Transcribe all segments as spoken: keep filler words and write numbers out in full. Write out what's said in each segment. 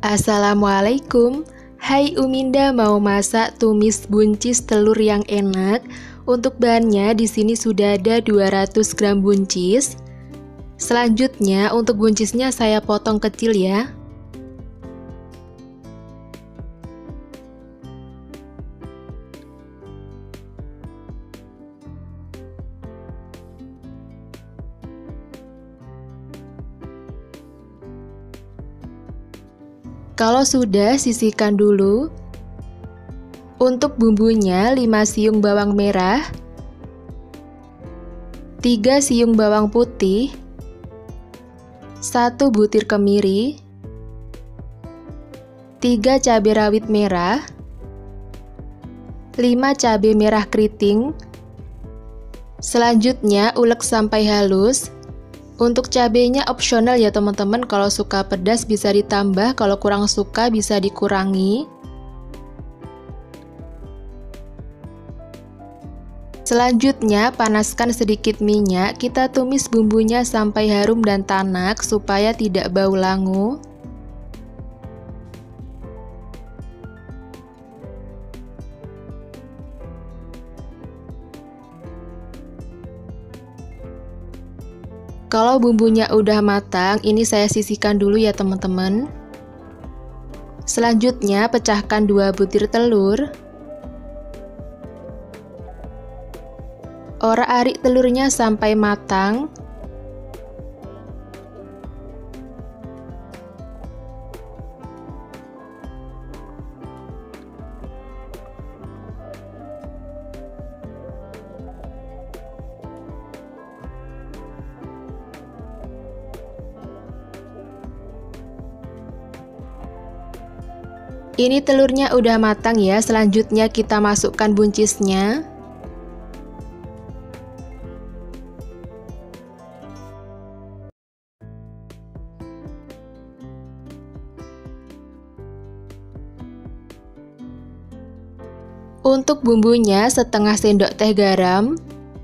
Assalamualaikum. Hai Uminda, mau masak tumis buncis telur yang enak. Untuk bahannya di sini sudah ada dua ratus gram buncis. Selanjutnya untuk buncisnya saya potong kecil ya. Kalau sudah, sisihkan dulu. Untuk bumbunya lima siung bawang merah, tiga siung bawang putih, satu butir kemiri, tiga cabai rawit merah, lima cabai merah keriting. Selanjutnya ulek sampai halus. Untuk cabenya opsional ya teman-teman, kalau suka pedas bisa ditambah, kalau kurang suka bisa dikurangi. Selanjutnya panaskan sedikit minyak, kita tumis bumbunya sampai harum dan tanak supaya tidak bau langu. Kalau bumbunya udah matang, ini saya sisihkan dulu ya teman-teman. Selanjutnya pecahkan dua butir telur. Orak-arik telurnya sampai matang. Ini telurnya udah matang ya, selanjutnya kita masukkan buncisnya. Untuk bumbunya setengah sendok teh garam,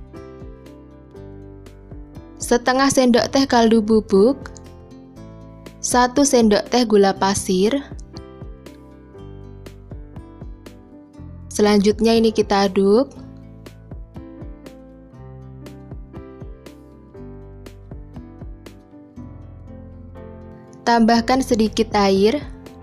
setengah sendok teh kaldu bubuk, satu sendok teh gula pasir. Selanjutnya ini kita aduk. Tambahkan sedikit air.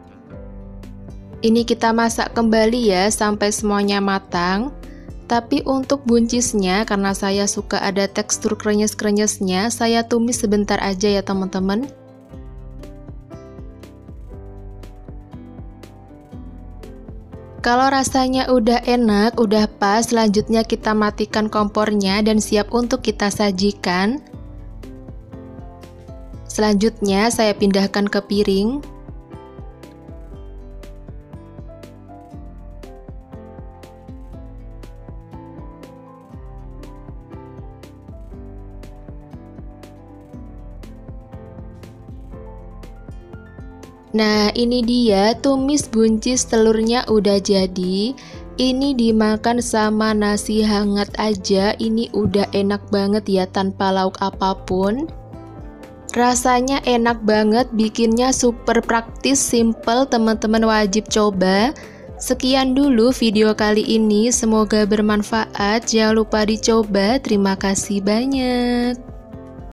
Ini kita masak kembali ya sampai semuanya matang. Tapi untuk buncisnya, karena saya suka ada tekstur krenyes-krenyesnya, saya tumis sebentar aja ya teman-teman. Kalau rasanya udah enak, udah pas, selanjutnya kita matikan kompornya dan siap untuk kita sajikan. Selanjutnya saya pindahkan ke piring. Nah, ini dia tumis buncis telurnya udah jadi. Ini dimakan sama nasi hangat aja, ini udah enak banget ya tanpa lauk apapun. Rasanya enak banget, bikinnya super praktis, simple, teman-teman wajib coba. Sekian dulu video kali ini, semoga bermanfaat. Jangan lupa dicoba. Terima kasih banyak.